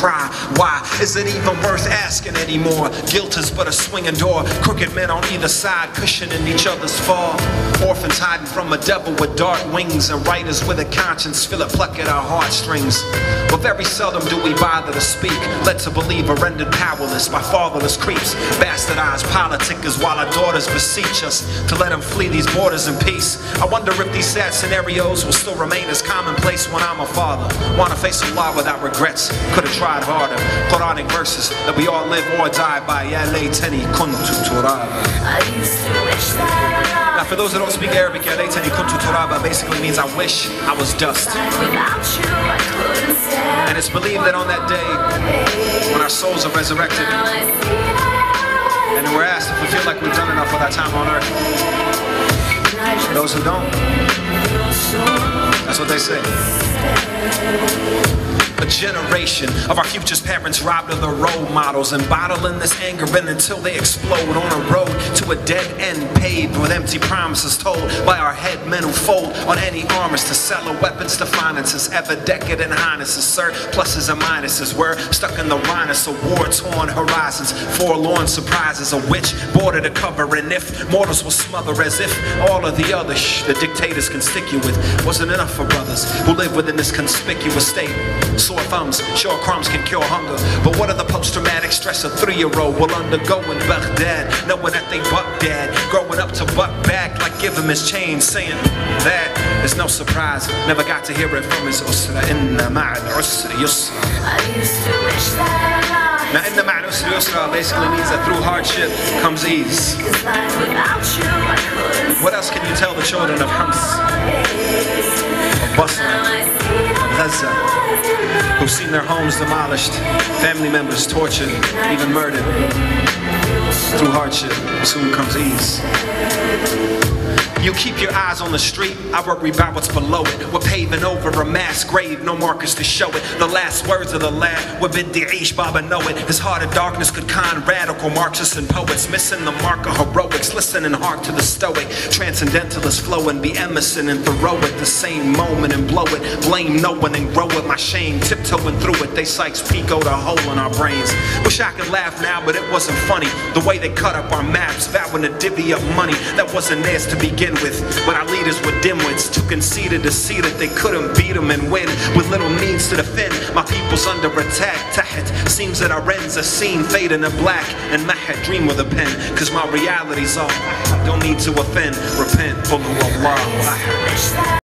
cry. Why is it even worth asking anymore? Guilt is but a swinging door. Crooked men on either side cushioning each other's fall. Orphans hiding from a devil with dark wings, and writers with a conscience feel it pluck at our heartstrings. But very seldom do we bother to speak, led to believe are rendered powerless by fatherless creeps. Bastardized politicers while our daughters beseech us to let them flee these borders in peace. I wonder if these sad scenarios will still remain as commonplace when I'm a father. Wanna face Allah without regrets, could've tried harder. Quranic verses that we all live or die by. Ya laytani kuntu turaba. Now for those that don't speak Arabic, ya laytani kuntu turaba basically means I wish I was dust. And it's believed that on that day, when our souls are resurrected, and we're asked if we feel like we've done enough with our time on earth. Those who don't, that's what they say. A generation of our future's parents robbed of their role models and bottling this anger in until they explode on a road to a dead end paved with empty promises told by our head men who fold on any armors to sell our weapons to finances, ever decadent highnesses, sir, pluses and minuses. We're stuck in the rhinus of war-torn horizons, forlorn surprises, a witch boarded a cover, and if mortals will smother as if all of the other the dictators can stick you with wasn't enough for brothers who live within this conspicuous state. Sore thumbs, sure crumbs can cure hunger, but what are the post-traumatic stress a 3-year-old will undergo in Baghdad, knowing that they buck dad, growing up to buck back like give him his chain, saying that is no surprise, never got to hear it from his usra. Inna ma'al usri yusra. I used to wish that now inna ma'al usri yusra basically means that through hardship comes ease. What else can you tell the children of Homs, of Basra, of Gaza, who've seen their homes demolished, family members tortured, even murdered? Through hardship soon comes ease. You keep your eyes on the street, I worry about what's below it. We're paving over a mass grave, no markers to show it. The last words of the lad, Wabiddi'ish Baba know it. His heart of darkness could con radical Marxists and poets, missing the mark of heroics. Listen and hark to the stoic transcendentalists flow and be Emerson and Thoreau at the same moment and blow it. Blame no one and grow it, my shame tiptoeing through it. They Sykes-Picot a hole in our brains. Wish I could laugh now, but it wasn't funny. The way they cut up our maps, vowing to divvy up money that wasn't theirs to begin with. But our leaders were dimwits, too conceited to see that they couldn't beat them and win with little means to defend. My people's under attack. Tahat seems that our ends are seen fade into black, and Mahat dream with a pen, cause my reality's all. Don't need to offend, repent, follow Allah.